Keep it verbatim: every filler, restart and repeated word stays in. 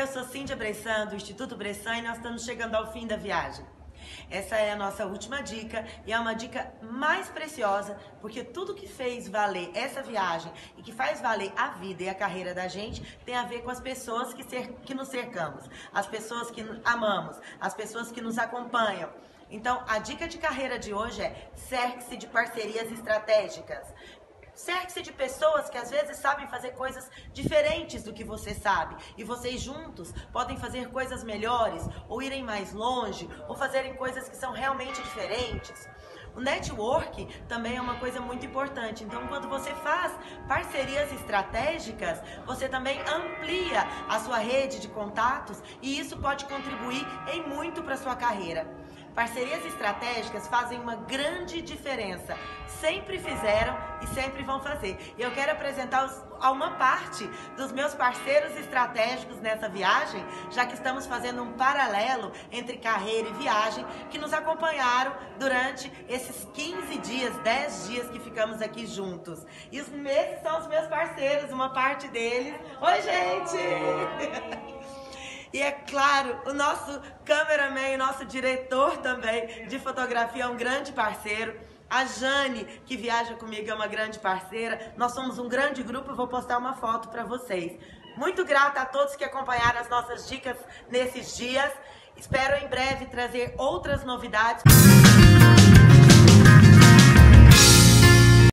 Eu sou Cíndia Bressan, do Instituto Bressan, e nós estamos chegando ao fim da viagem. Essa é a nossa última dica e é uma dica mais preciosa, porque tudo que fez valer essa viagem e que faz valer a vida e a carreira da gente tem a ver com as pessoas que, cer que nos cercamos, as pessoas que amamos, as pessoas que nos acompanham. Então, a dica de carreira de hoje é: cerque-se de parcerias estratégicas. Cerque-se de pessoas que às vezes sabem fazer coisas diferentes do que você sabe. E vocês juntos podem fazer coisas melhores, ou irem mais longe, ou fazerem coisas que são realmente diferentes. O network também é uma coisa muito importante. Então, quando você faz parcerias estratégicas, você também amplia a sua rede de contatos e isso pode contribuir em muito para a sua carreira. Parcerias estratégicas fazem uma grande diferença. Sempre fizeram e sempre vão fazer. E eu quero apresentar os, a uma parte dos meus parceiros estratégicos nessa viagem, já que estamos fazendo um paralelo entre carreira e viagem, que nos acompanharam durante esses quinze dias, dez dias que ficamos aqui juntos. E os esses são os meus parceiros, uma parte deles. Oi, gente! E é claro, o nosso cameraman, o nosso diretor também de fotografia é um grande parceiro. A Jane, que viaja comigo, é uma grande parceira. Nós somos um grande grupo, eu vou postar uma foto para vocês. Muito grata a todos que acompanharam as nossas dicas nesses dias. Espero em breve trazer outras novidades.